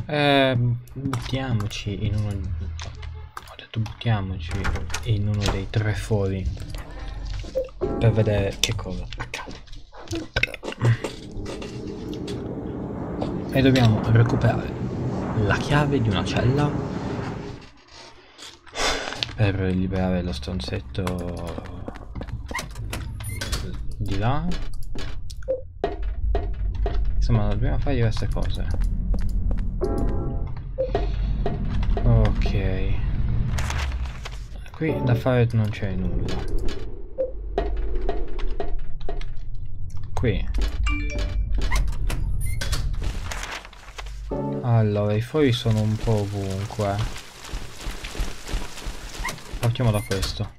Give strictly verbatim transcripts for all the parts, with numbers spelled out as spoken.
Eh, buttiamoci in uno... Ho detto buttiamoci in uno dei tre fori per vedere che cosa accade. E dobbiamo recuperare la chiave di una cella per liberare lo stronzetto di là. Insomma, dobbiamo fare diverse cose. Ok, qui da fare non c'è nulla. Qui allora i fori sono un po' ovunque. Partiamo da questo.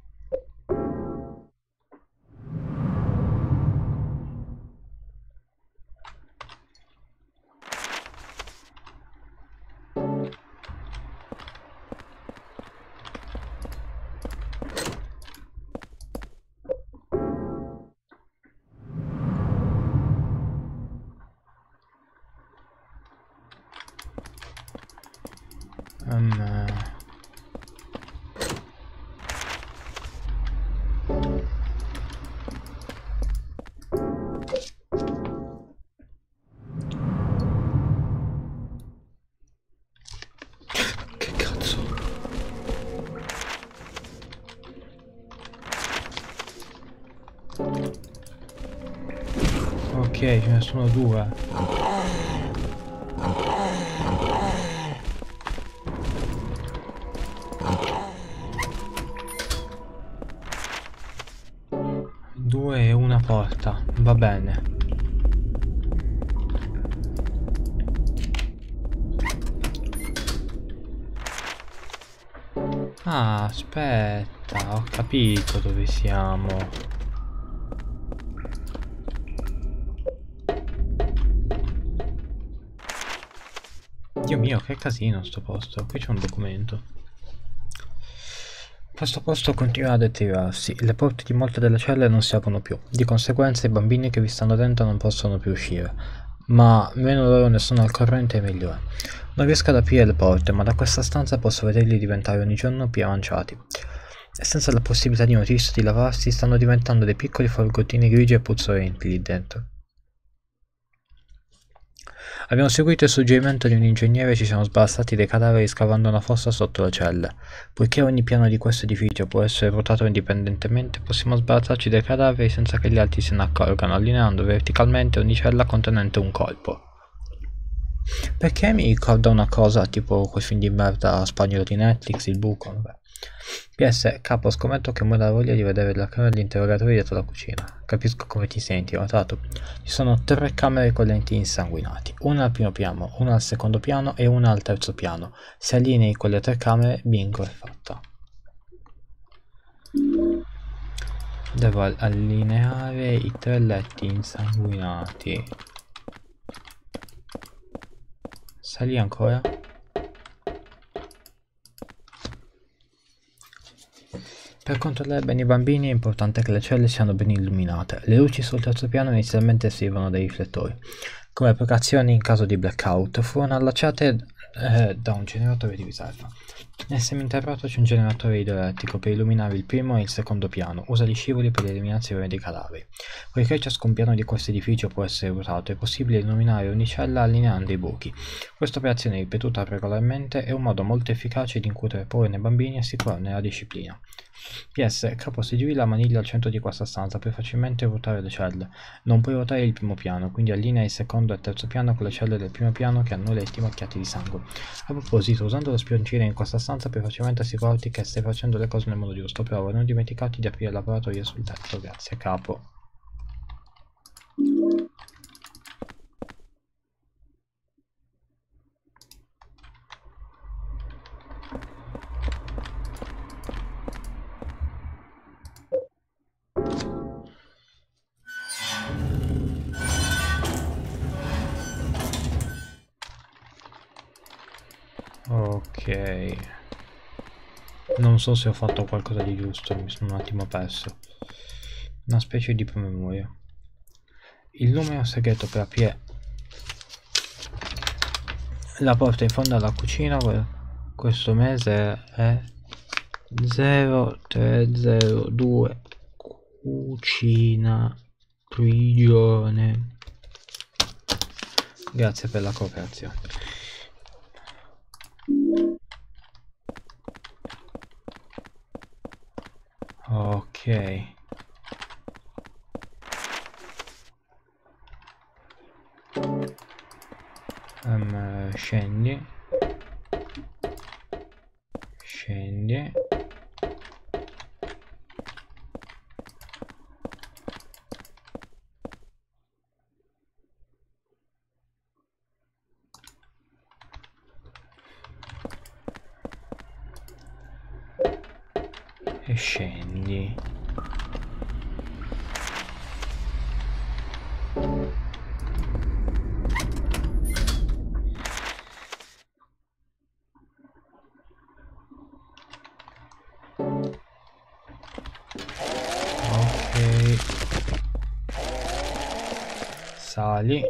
Um, che cazzo? Ok, ce ne sono due. Due e una porta, va bene. Ah, aspetta, ho capito dove siamo. Dio mio, che casino sto posto. Qui c'è un documento. Questo posto continua a deteriorarsi, le porte di molte delle celle non si aprono più, di conseguenza i bambini che vi stanno dentro non possono più uscire, ma meno loro ne sono al corrente meglio è. Non riesco ad aprire le porte, ma da questa stanza posso vederli diventare ogni giorno più avanzati, e senza la possibilità di nutrirsi di lavarsi stanno diventando dei piccoli forgottini grigi e puzzolenti lì dentro. Abbiamo seguito il suggerimento di un ingegnere e ci siamo sbarazzati dei cadaveri scavando una fossa sotto le celle. Poiché ogni piano di questo edificio può essere ruotato indipendentemente, possiamo sbarazzarci dei cadaveri senza che gli altri se ne accorgano, allineando verticalmente ogni cella contenente un colpo. Perché mi ricorda una cosa tipo quel film di merda spagnolo di Netflix, Il buco? Vabbè. P S, capo, scommetto che muore la voglia di vedere la camera degli interrogatori dietro la cucina. Capisco come ti senti, notato? Ci sono tre camere con lenti insanguinati, una al primo piano, una al secondo piano e una al terzo piano. Se allinei quelle tre camere, bingo, è fatta. Devo allineare i tre letti insanguinati. Sali ancora? Per controllare bene i bambini è importante che le celle siano ben illuminate. Le luci sul terzo piano inizialmente servivano dei riflettori, come precauzione in caso di blackout. Furono allacciate eh, da un generatore di riserva. Nel seminterrato c'è un generatore idroelettrico per illuminare il primo e il secondo piano. Usa gli scivoli per l'eliminazione dei cadaveri. Poiché ciascun piano di questo edificio può essere usato, è possibile illuminare ogni cella allineando i buchi. Questa operazione ripetuta regolarmente è un modo molto efficace di incutere paura nei bambini e assicurarne la disciplina. P S, capo, se giri la maniglia al centro di questa stanza puoi facilmente ruotare le celle. Non puoi ruotare il primo piano, quindi allinea il secondo e il terzo piano con le celle del primo piano che hanno letti macchiati di sangue. A proposito, usando lo spioncino in questa stanza puoi facilmente assicurarti che stai facendo le cose nel modo giusto. Prova a non dimenticarti di aprire il laboratorio sul tetto. Grazie, capo. Ok, non so se ho fatto qualcosa di giusto, mi sono un attimo perso. Una specie di promemoria. Il numero segreto per aprire la porta in fondo alla cucina. Questo mese è zero tre zero due cucina prigione. Grazie per la cooperazione. Ok. Um, scendi. Scendi. E scendi. Ok. Sali.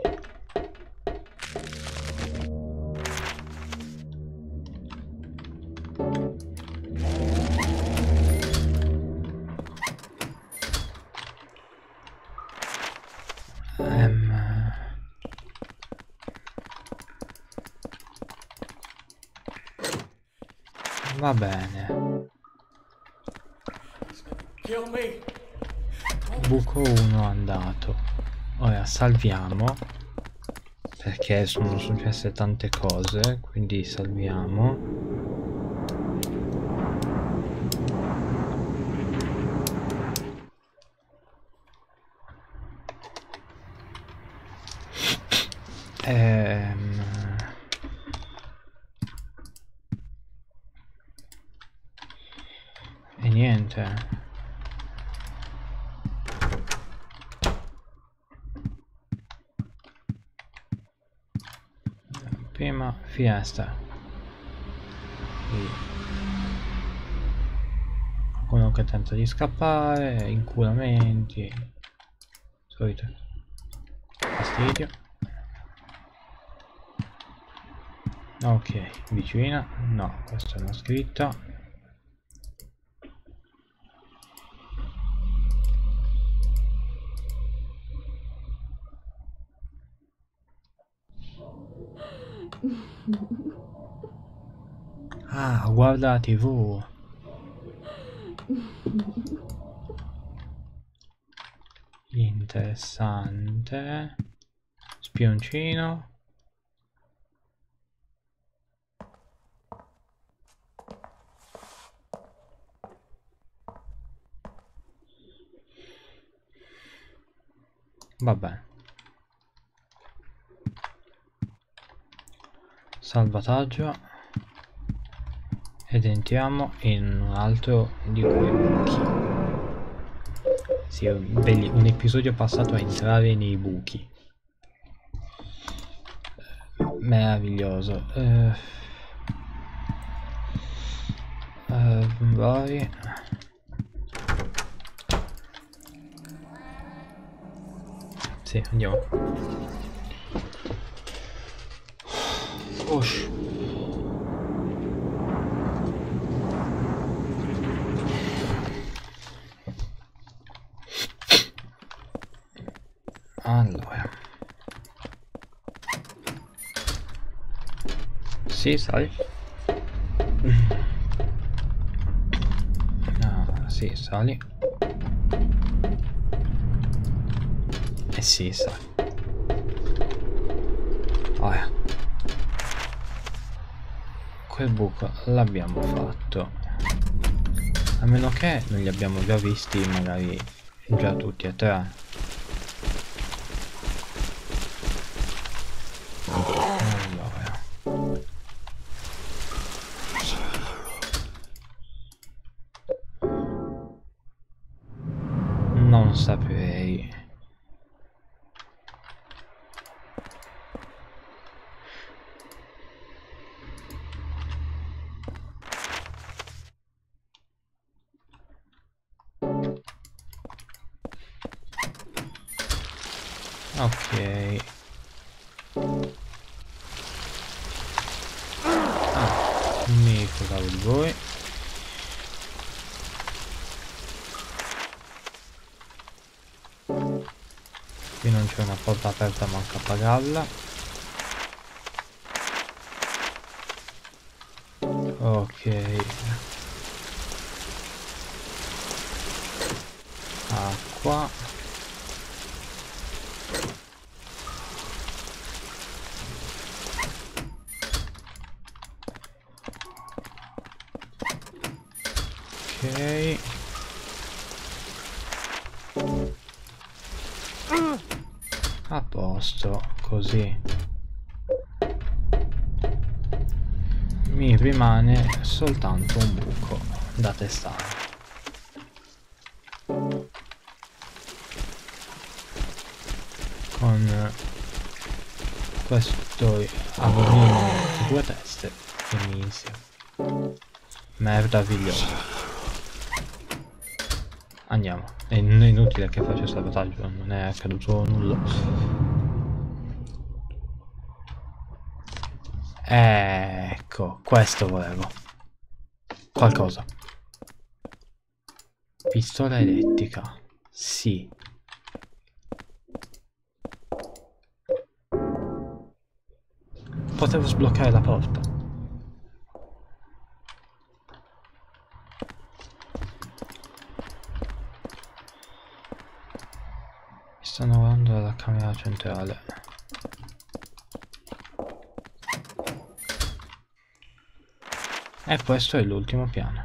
Va bene. Buco uno andato. Ora salviamo, perché sono successe tante cose, quindi salviamo. Ehm... E niente. Prima finestra. Qualcuno che tenta di scappare, inculamenti, solito fastidio. Ok, vicina, no, questa è una scritta. Ah, guarda la tivù. Interessante. Spioncino. Vabbè. Salvataggio. Ed entriamo in un altro di quei buchi. Sì, belli, un episodio passato a entrare nei buchi. Meraviglioso. Uh, uh, vai. Sì, andiamo. Osh. Allora. Sì, sali. Ah, sì, sali. Eh sì, sali. Oh, yeah. Quel buco l'abbiamo fatto. A meno che non li abbiamo già visti magari già tutti e tre. Allora. Non saprei. Ok. non mi ricordavo di voi. Qui non c'è una porta aperta, manca a pagarla. Ok. Acqua. Ok. A posto, così. Mi rimane soltanto un buco da testare. Con questo avremo due teste che mi insieme. Meraviglioso. Andiamo. È inutile che faccia salvataggio, non è accaduto nulla. Ecco, questo volevo. Qualcosa. Pistola elettrica. Sì. Potevo sbloccare la porta. Stanno guardando dalla camera centrale. E questo è l'ultimo piano.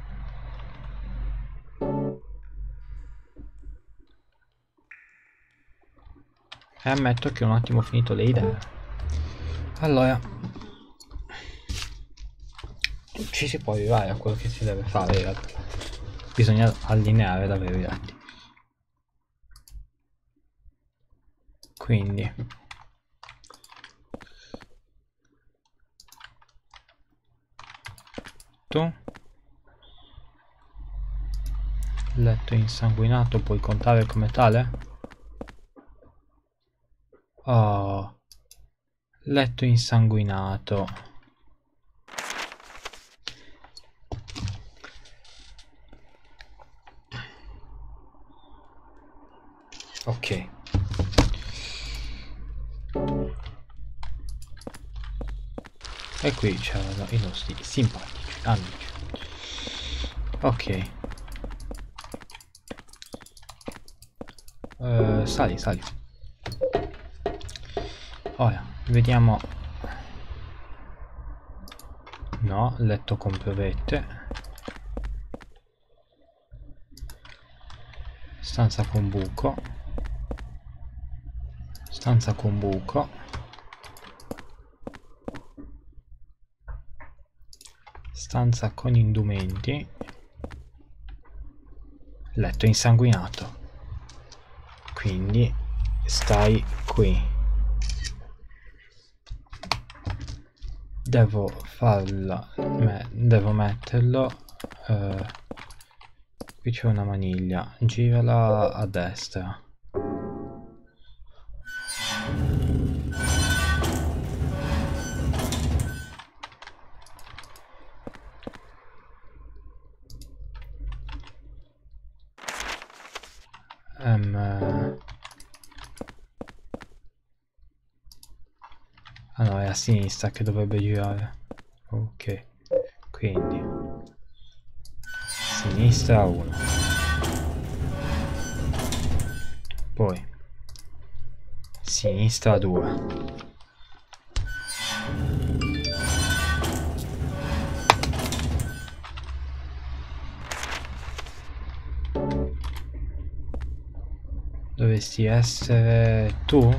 E ammetto che ho un attimo finito le idee. Allora, ci si può arrivare a quello che si deve fare in realtà. Bisogna allineare davvero i dati. Quindi tu letto insanguinato puoi contare come tale? Oh, letto insanguinato. Ok. E qui c'erano i nostri simpatici amici. Ok. Uh, sali, sali. Ora, vediamo. No, letto con provette. Stanza con buco. Stanza con buco. Stanza con indumenti. Letto insanguinato. Quindi stai qui. Devo farla. Me, devo metterlo. Eh, qui c'è una maniglia. Girala a destra. Um, ah no, è a sinistra che dovrebbe girare. Ok, quindi sinistra uno, poi sinistra due, dovresti essere tu?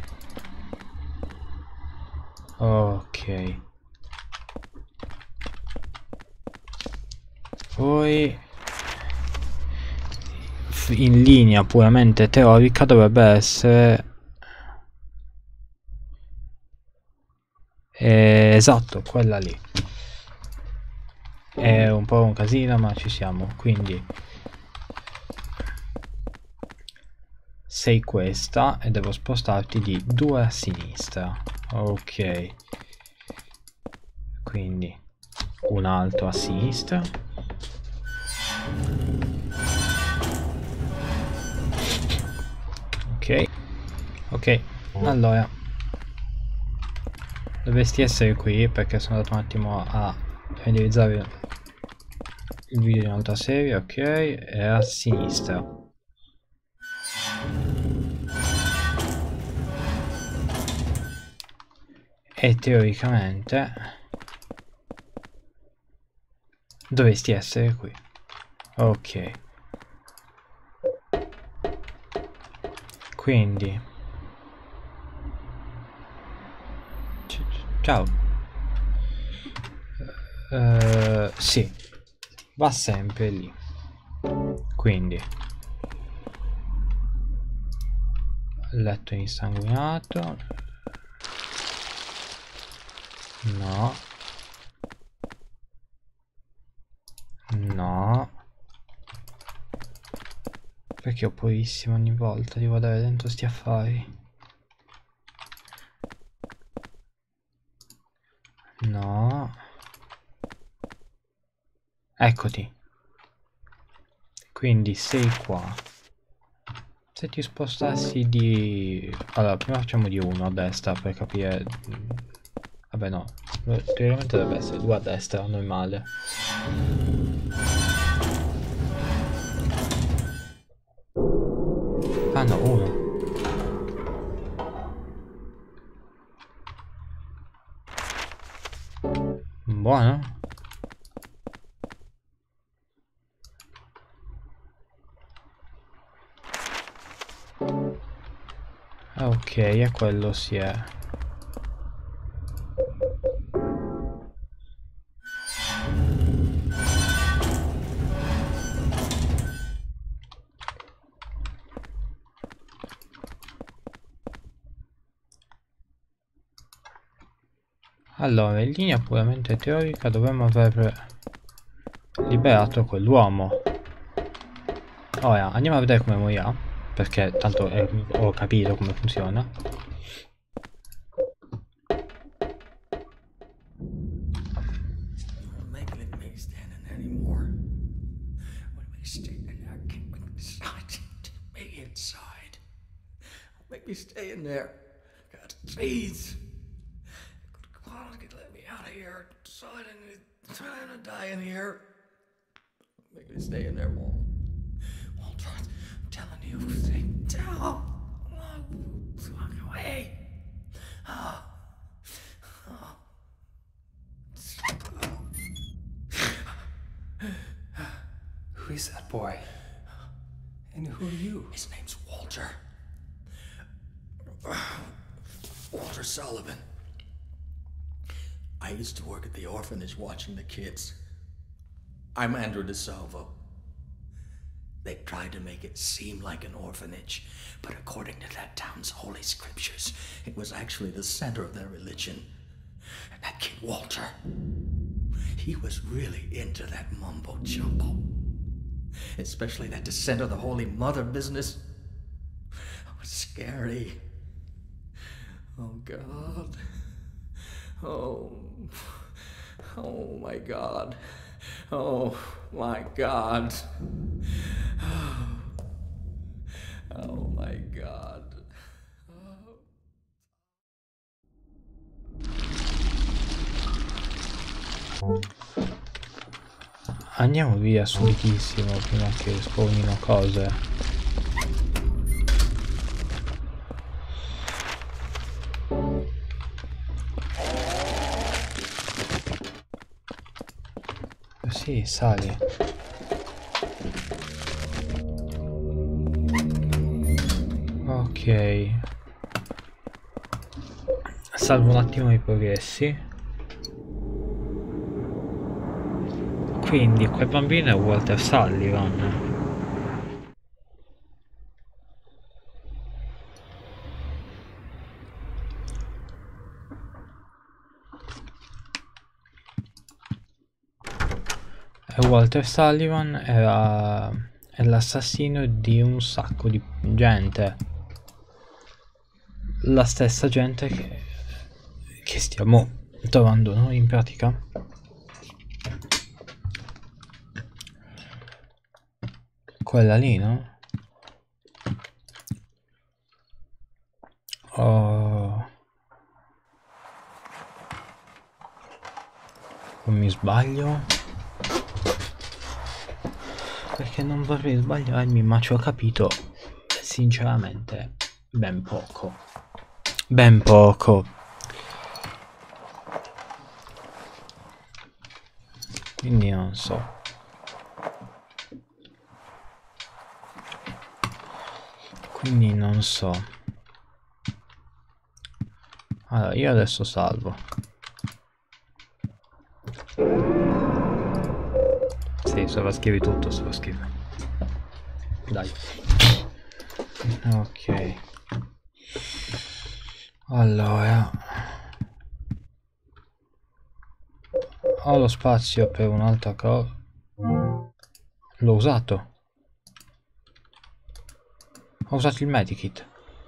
Ok. Poi in linea puramente teorica dovrebbe essere eh, esatto, quella lì. È un po' un casino ma ci siamo, quindi sei questa e devo spostarti di due a sinistra. Ok, quindi un altro a sinistra. Ok, ok, allora dovresti essere qui perché sono andato un attimo a realizzare il video di un'altra serie. Ok, è a sinistra. E teoricamente dovresti essere qui. Ok, quindi ciao. Uh, sì, va sempre lì. Quindi letto insanguinato. No. No. Perché ho paurissimo ogni volta di guardare dentro sti affari. No. Eccoti. Quindi sei qua. Se ti spostassi di... Allora, prima facciamo di uno a destra per capire... Vabbè no, teoricamente dovrebbe essere due a destra, normale. Ah no, uno. Buono. Ok, e quello si è. Allora, in linea puramente teorica dovremmo aver liberato quell'uomo. Ora, andiamo a vedere come morirà, perché tanto è, ho capito come funziona. Make me stay in there. God, please. Come on, let me out of here. So I didn't, so I didn't die in here. Make me stay in there, Walt. Walter, I'm telling you, stay down. Walk away. Oh. Oh. Who is that boy? And who are you? His name's Walter. Walter Sullivan. I used to work at the orphanage watching the kids. I'm Andrew DeSalvo. They tried to make it seem like an orphanage, but according to that town's holy scriptures, it was actually the center of their religion. And that kid Walter, he was really into that mumbo jumbo. Especially that descent of the Holy Mother business. It was scary. Oh, God. Oh. Oh, my God. Oh, my God. Oh, my God. Oh. Andiamo via subitissimo prima che spawnino cose. Sì, sali. Ok. Salvo un attimo i progressi. Quindi quel bambino è Walter Sullivan. E Walter Sullivan era è l'assassino di un sacco di gente. La stessa gente che, che stiamo trovando noi in pratica. Quella lì, no? Oh. Non mi sbaglio? Perché non vorrei sbagliarmi, ma ci ho capito sinceramente ben poco. Ben poco. Quindi non so. Quindi non so. Allora, io adesso salvo. Sì, sovrascrivi tutto, sovrascrivi. Dai. Ok. Allora. Ho lo spazio per un'altra cosa. L'ho usato. Ho usato il medikit.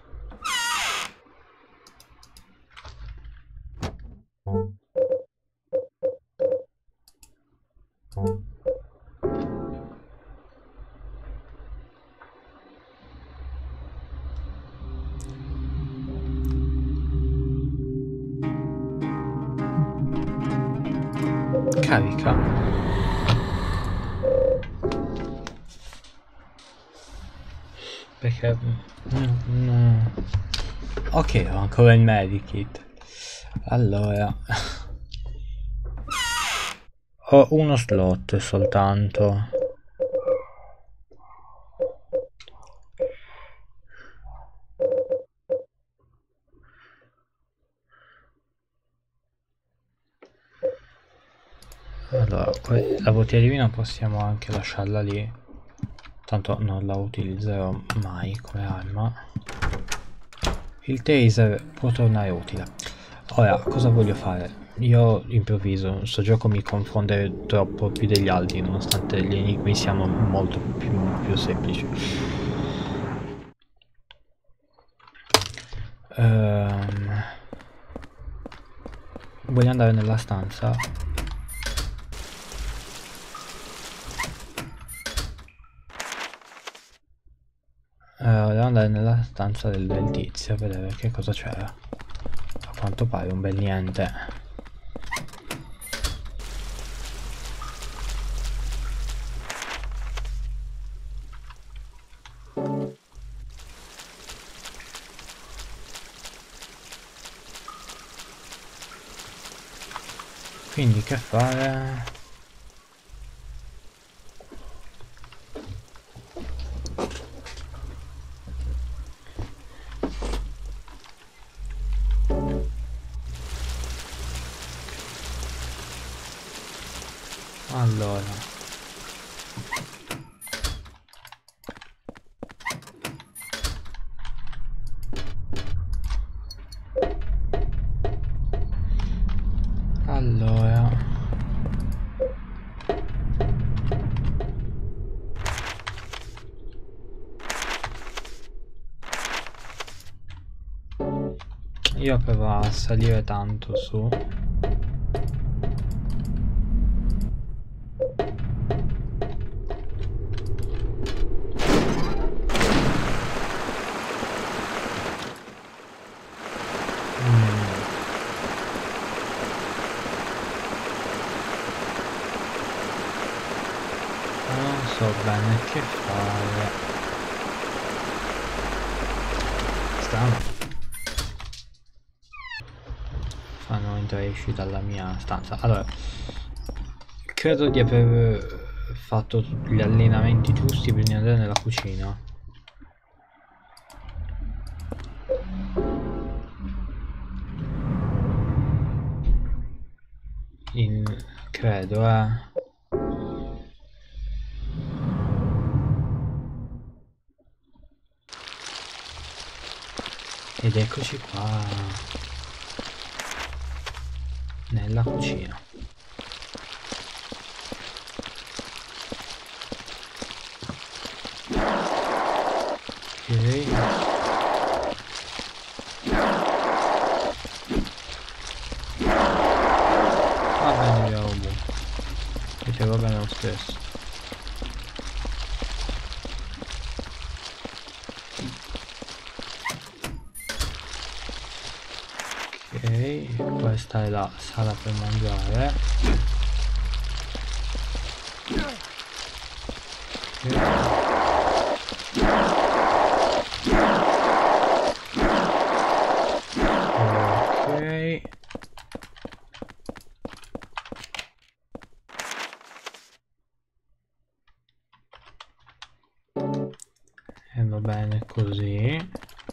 Carica. Perché no, no. Ok, ho ancora il medikit. Allora ho uno slot soltanto. Allora, la bottiglia di vino possiamo anche lasciarla lì, tanto non la utilizzerò mai come arma. Il taser può tornare utile. Ora, cosa voglio fare? Io improvviso, questo gioco mi confonde troppo più degli altri, nonostante gli enigmi siano molto più, più semplici. Um, voglio andare nella stanza. Uh, devo andare nella stanza del, del tizio a vedere che cosa c'era. A quanto pare un bel niente. Quindi che fare? Allora, allora, io provo a salire tanto su. Non so bene che fare. Strano. Fanno entrare e uscire dalla mia stanza. Allora, credo di aver fatto gli allenamenti giusti prima di andare nella cucina. In... credo, eh. Ed eccoci qua nella cucina. Ok. Va bene, via ovunque. Perché va bene lo stesso. Questa è la sala per mangiare. Ok. E va bene così.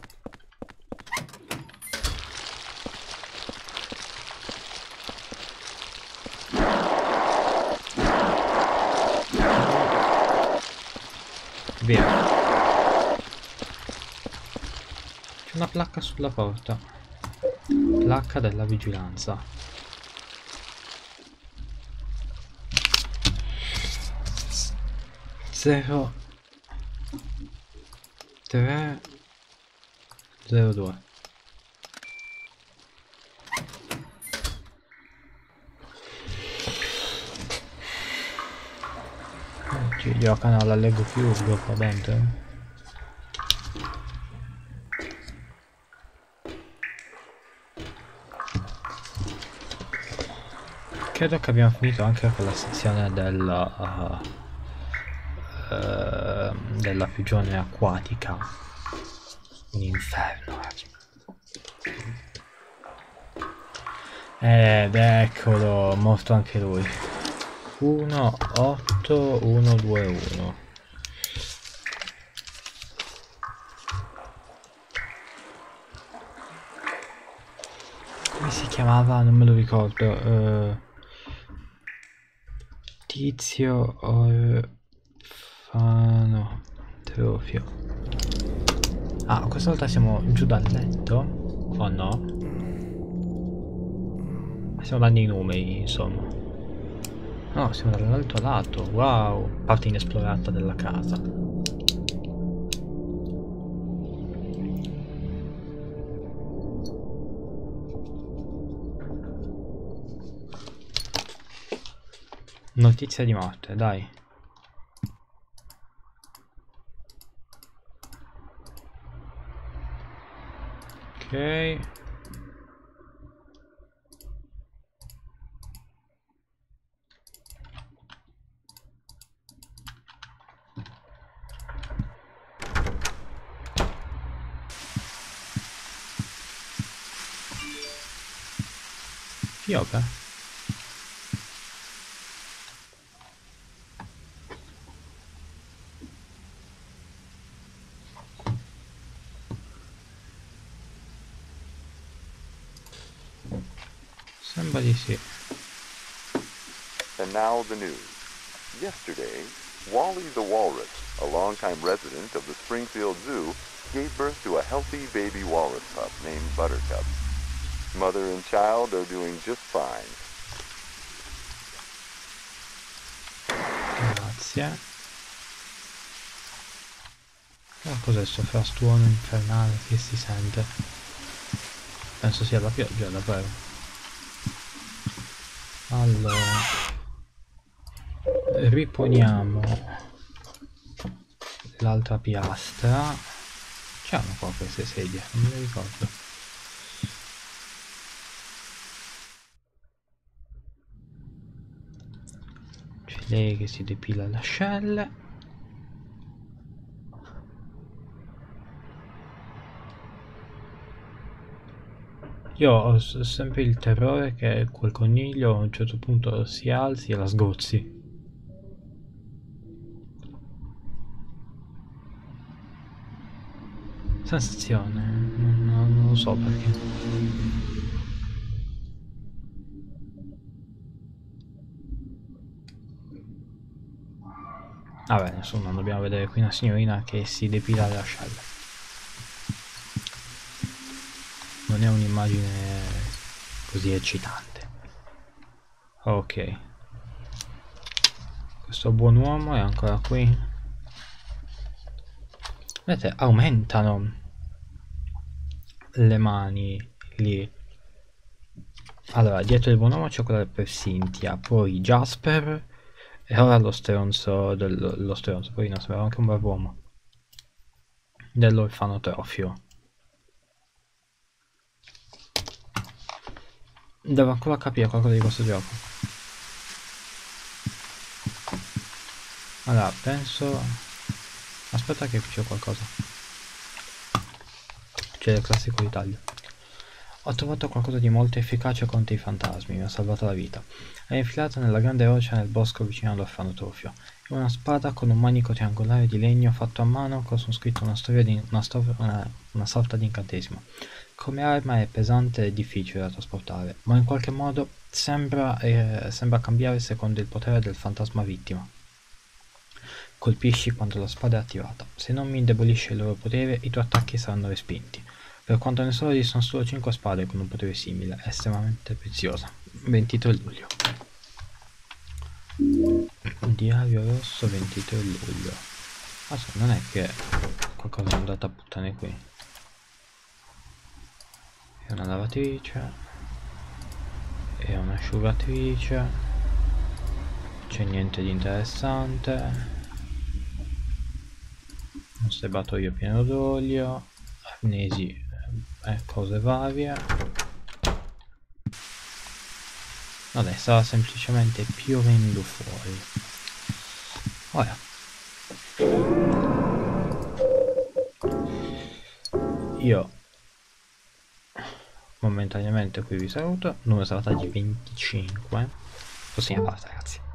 Via. C'è una placca sulla porta. Placca della vigilanza. Zero tre zero due. Ci giocano alla Lego Cube qua dentro. Credo che abbiamo finito anche con la sezione della uh, uh, della prigione acquatica. Un inferno. Ed eccolo, morto anche lui. uno otto uno due uno. Come si chiamava? Non me lo ricordo. Uh, Tizio Orfano Trofio. Ah, questa volta siamo giù dal letto? O no? Stiamo dando i numeri, insomma. No, siamo dall'altro lato. Wow, parte inesplorata della casa. Notizia di morte, dai. Ok. Yoga. Sembra di sì. And now the news. Yesterday, Wally the Walrus, a longtime resident of the Springfield Zoo, gave birth to a healthy baby walrus pup named Buttercup. Mother and child are doing just fine. Grazie. Ma cos'è questo frastuono infernale che si sente? Penso sia la pioggia, davvero. Allora, riponiamo l'altra piastra. C'hanno qua queste sedie, non me le ricordo. C'è lei che si depila le ascelle. Io ho sempre il terrore che quel coniglio a un certo punto si alzi e la sgozzi. Sensazione, non, non, non lo so perché. Vabbè, insomma, dobbiamo vedere qui una signorina che si depila le ascelle. Non è un'immagine così eccitante. Ok. Questo buon uomo è ancora qui. Vedete, aumentano le mani lì. Allora, dietro il buon uomo c'è quella per Cynthia, poi Jasper e ora lo stronzo dello lo stronzo, poi no, sembrava anche un bravo uomo. Dell'orfanotrofio. Devo ancora capire qualcosa di questo gioco. Allora, penso... Aspetta che qui c'è qualcosa. C'è il classico ritaglio. Ho trovato qualcosa di molto efficace contro i fantasmi, mi ha salvato la vita. È infilata nella grande roccia nel bosco vicino all'orfanotrofio. È una spada con un manico triangolare di legno fatto a mano con su scritto una storia di una, stor una, una sorta di incantesimo. Come arma è pesante e difficile da trasportare, ma in qualche modo sembra, eh, sembra cambiare secondo il potere del fantasma vittima. Colpisci quando la spada è attivata. Se non mi indebolisce il loro potere, i tuoi attacchi saranno respinti. Per quanto ne so, esistono solo cinque spade con un potere simile, è estremamente preziosa. ventitré luglio. Diario rosso ventitré luglio. Ah, so, non è che qualcosa è andato a puttane qui. È una lavatrice. È un'asciugatrice. C'è niente di interessante. Un serbatoio pieno d'olio. Arnesi e cose varie. Vabbè, stava semplicemente piovendo fuori. Ora io momentaneamente qui vi saluto. Numero salvataggi venticinque. Prossima parte, ragazzi.